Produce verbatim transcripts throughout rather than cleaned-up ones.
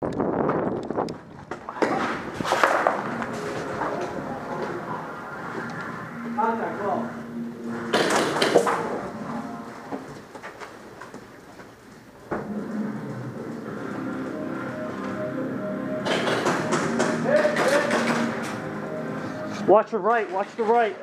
Contact low. Watch the right, watch the right.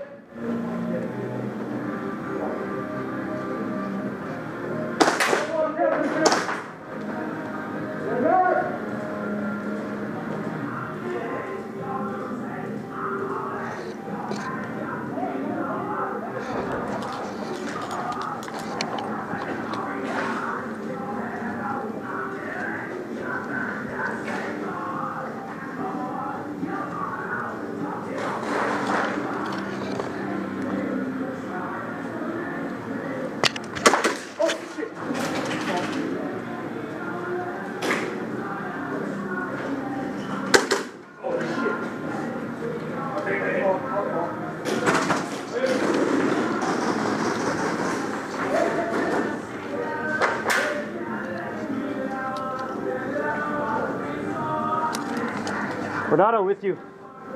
Renato, with you.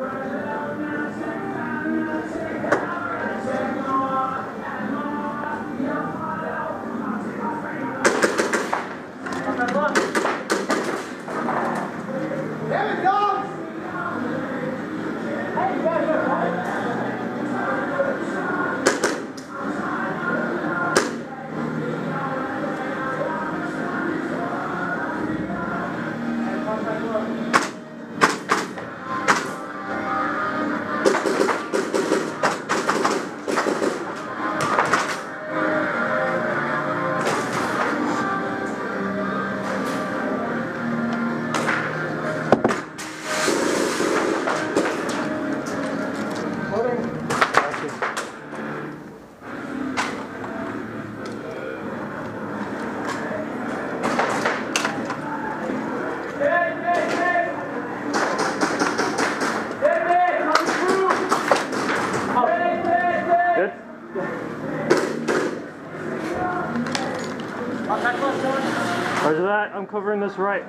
Roger that, I'm covering this right.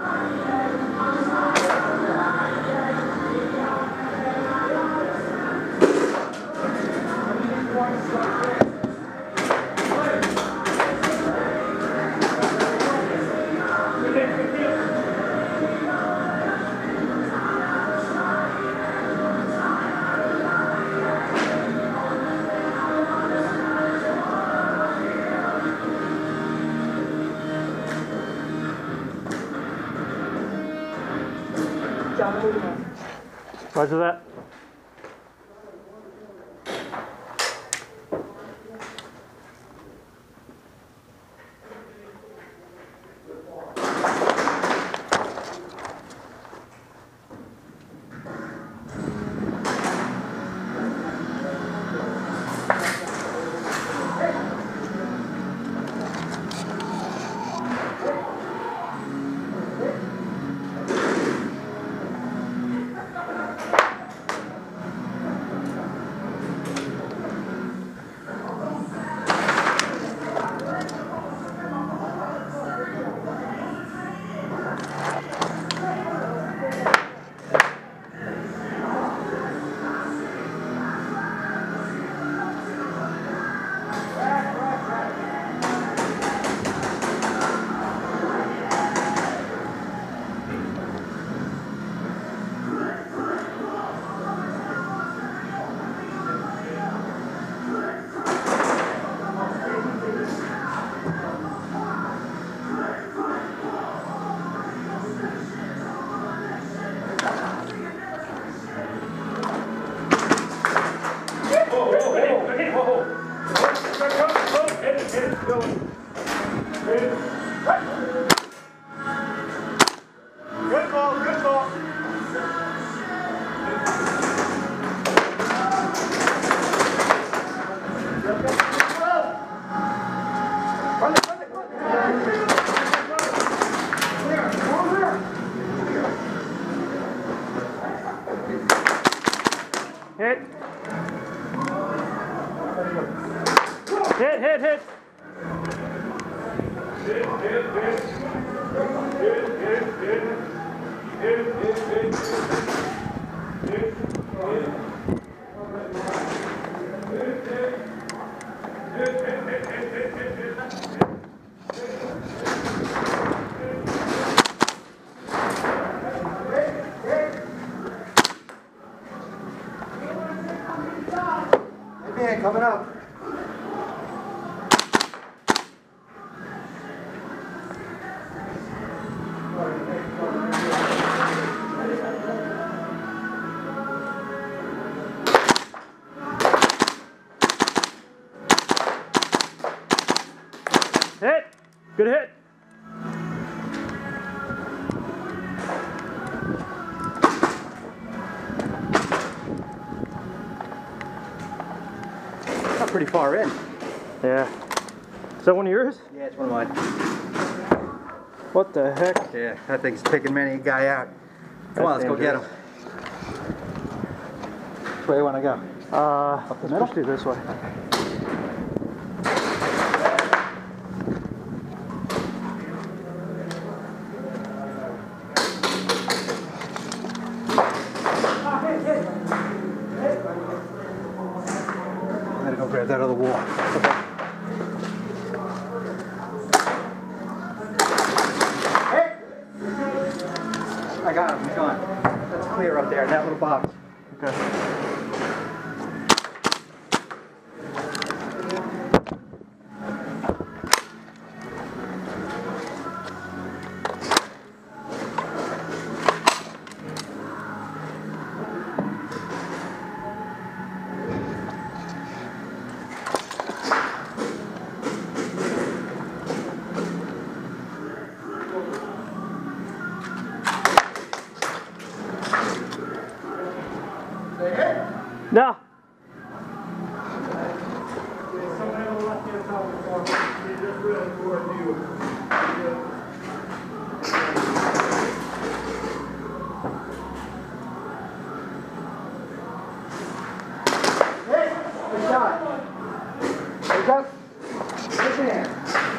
Roger that. Hit. Hit, hit, hit. Hit, hit, hit. Hit, hit, hit. Man, coming up. Hit! Good hit! Not pretty far in. Yeah. Is that one of yours? Yeah, it's one of mine. What the heck? Yeah, that thing's picking many a guy out. Come on, let's go get him. Which way you want to go? Uh, Up the let's middle? push through this way. I'm gonna go grab that other wall. Okay. Hey! I got him, he's gone. That's clear up there in that little box. Okay. No. Hey, good shot. He's up. Good man.